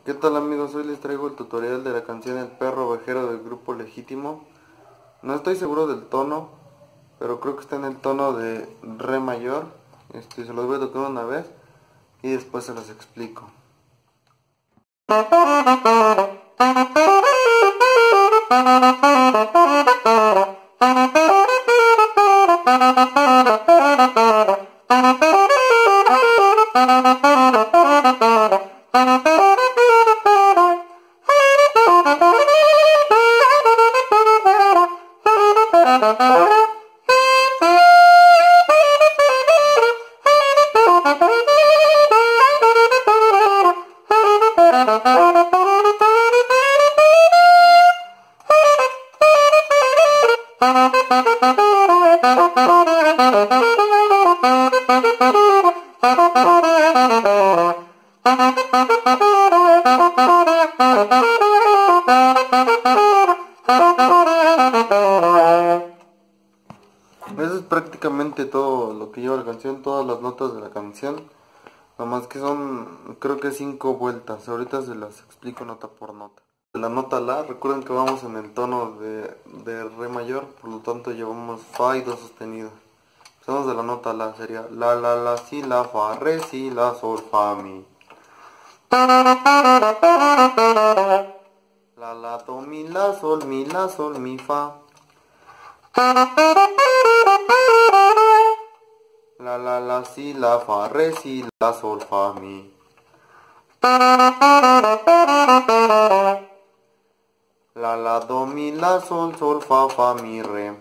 ¿Qué tal amigos? Hoy les traigo el tutorial de la canción El Perro Ovejero del grupo Legítimo. No estoy seguro del tono, pero creo que está en el tono de Re mayor. Se los voy a tocar una vez y después se los explico. Eso es prácticamente todo lo que lleva la canción, todas las notas de la canción. Nomás que son, creo que 5 vueltas. Ahorita se las explico nota por nota. De la nota La, recuerden que vamos en el tono de Re mayor, por lo tanto llevamos Fa y Do sostenido. Empezamos de la nota La, sería La, Si, La, Fa, Re, Si, La, Sol, Fa, Mi. La, Do, Mi, La, Sol, Mi, Fa. La, Si, La, Fa, Re, Si, La, Sol, Fa, Mi. La, Do, Mi, La, Sol, Fa, Mi, Re.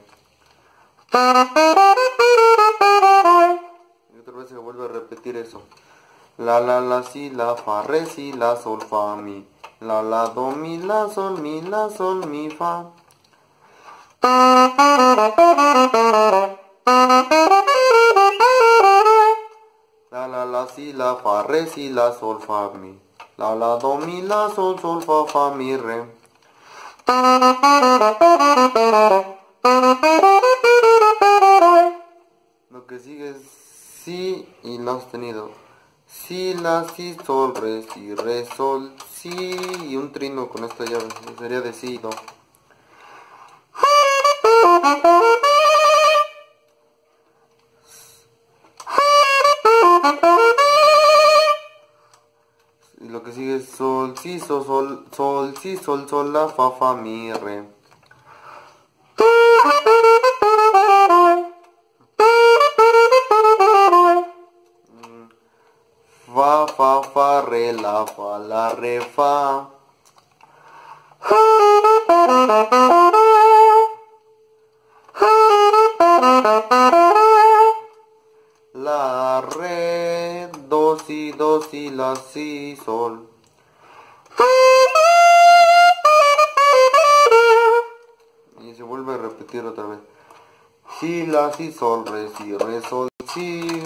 Y otra vez se vuelve a repetir eso. La, Si, La, Fa, Re, Si, La, Sol, Fa, Mi. La, Do, Mi, La, Sol, Mi, Fa. La, Si, La, Fa, Re, Si, La, Sol, Fa, Mi. La, Do, Mi, La, Sol, Fa, Mi, Re. Lo que sigue es Si y La sostenido. Si, La, Si, Sol, Re, Sol, Si. Y un trino con esta llave. Sería de Si y Do. Y lo que sigue es Sol, Si, Sol, Si, Sol, La, Fa, Mi, Re. Fa, Re, La, Re, Fa. La, Re, Do, Si, La, Si, Sol. Y se vuelve a repetir otra vez. Si, La, Si, Sol, Re, Sol, Si.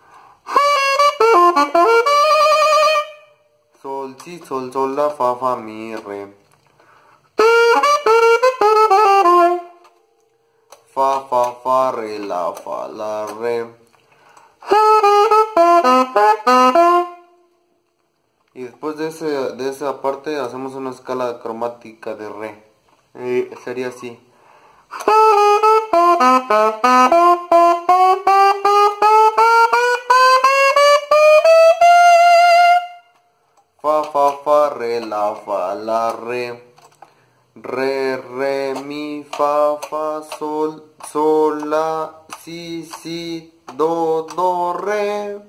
Sol, Si, Sol, La, Fa, Mi, Re. Fa, Re, La, Re. Y después de esa parte hacemos una escala cromática de Re. Sería así. Fa, Re, La, Re. Re, Mi, Fa, Sol, La, Si, Do, Re.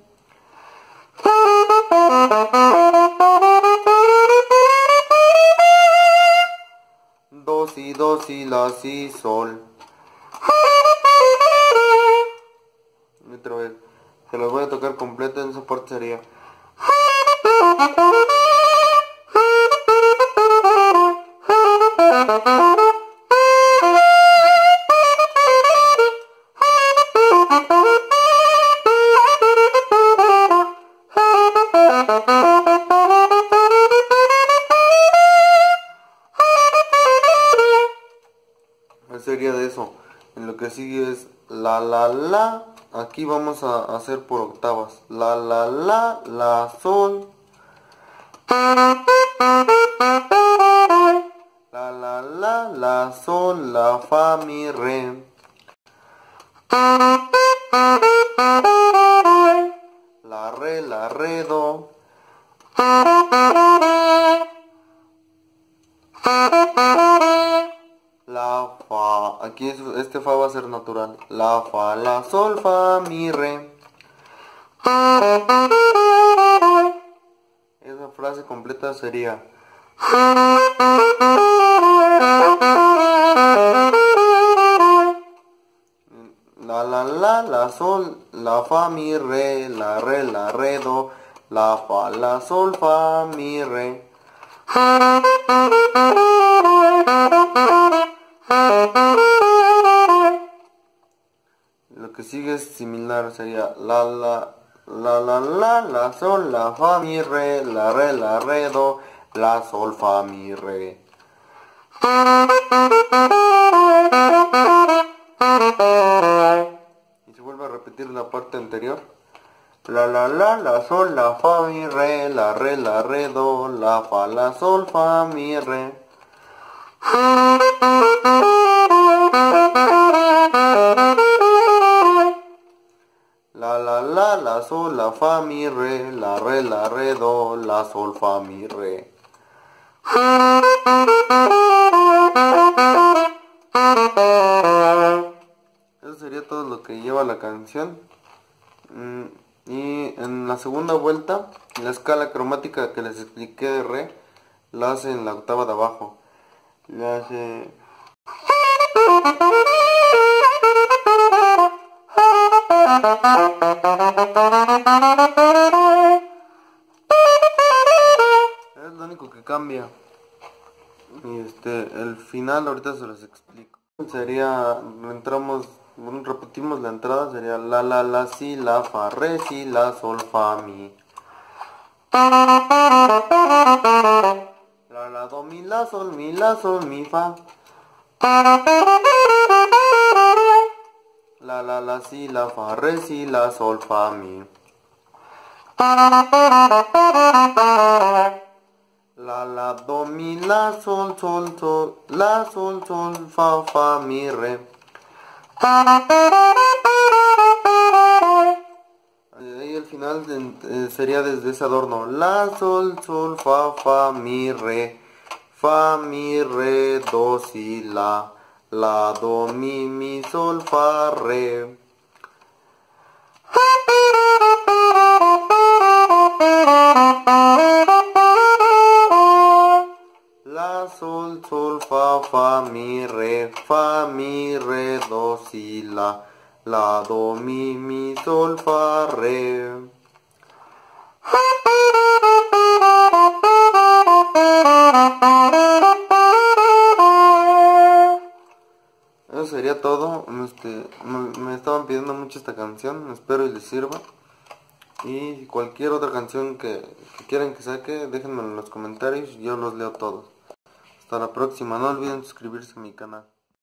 Do, Si, La, Si, Sol. Y otra vez. Se los voy a tocar completo, en esa parte sería. Sería de eso. En lo que sigue es La. Aquí vamos a hacer por octavas. La, Sol. La, sol, la, fa, mi, re. La, re, do. La, fa. Aquí este fa va a ser natural. La, fa, la, sol, fa, mi, re. Esa frase completa sería: la, sol, la, fa, mi, re, la, re, do, la, fa, la, sol, fa, mi, re. Lo que sigue es similar, sería la, sol, la, fa, mi, re, la, re, do, la, sol, fa, mi, re. Y se vuelve a repetir la parte anterior. La, sol, la, fa, mi, re, la, re, do, la, fa, la, sol, fa, mi, re. La, sol, la, fa, mi, re, la, re, do, la, sol, fa, mi, re. Eso sería todo lo que lleva la canción. Y en la segunda vuelta, la escala cromática que les expliqué de re, la hace en la octava de abajo. La hace... Es lo único que cambia. Y el final ahorita se los explico. Sería, repetimos la entrada, sería la, si, la, fa, re, si, la, sol, fa, mi. La, do, mi, la, sol, mi, fa. La, si, la, fa, re, si, la, sol, fa, mi. La, do, mi, la, sol, la, sol, fa, mi, re. Ahí el final sería desde ese adorno. La, sol, fa, mi, re. Fa, mi, re, do, si, la. La, do, mi, sol, fa, re. La, sol, fa, mi, re, do, si, la. La, do, mi, sol, fa, re. Eso sería todo. Me estaban pidiendo mucho esta canción, espero y les sirva. Y cualquier otra canción que quieran que saque, déjenmelo en los comentarios, yo los leo todos. Hasta la próxima, no olviden suscribirse a mi canal.